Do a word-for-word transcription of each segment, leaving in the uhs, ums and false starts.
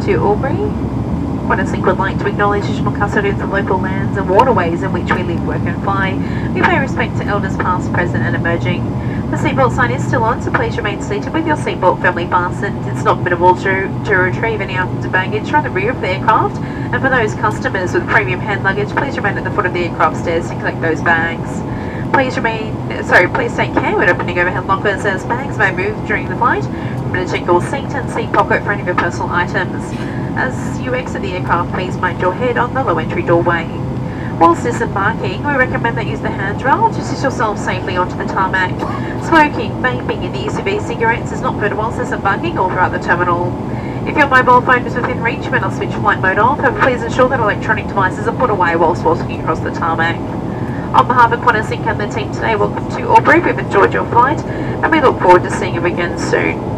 to Albury. QantasLink would like to acknowledge traditional custodians of local lands and waterways in which we live, work and fly. We pay respect to elders past, present and emerging. The seatbelt sign is still on, so please remain seated with your seatbelt firmly fastened. It's not permissible to, to retrieve any items of baggage from the rear of the aircraft. And for those customers with premium hand luggage, please remain at the foot of the aircraft stairs to collect those bags. Please remain, sorry, please take care when opening overhead lockers as bags may move during the flight. Remember to check your seat and seat pocket for any of your personal items. As you exit the aircraft, please mind your head on the low entry doorway. Whilst disembarking, we recommend that you use the handrail to assist yourself safely onto the tarmac. Smoking, vaping and the use of e-cigarettes is not permitted whilst disembarking or throughout the terminal. If your mobile phone is within reach, you may not switch flight mode off, however please ensure that electronic devices are put away whilst walking across the tarmac. On behalf of QantasLink and the team today, welcome to Albury. We've enjoyed your flight and we look forward to seeing you again soon.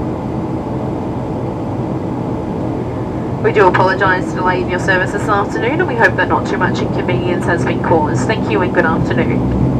We do apologise for the delay in your service this afternoon and we hope that not too much inconvenience has been caused. Thank you and good afternoon.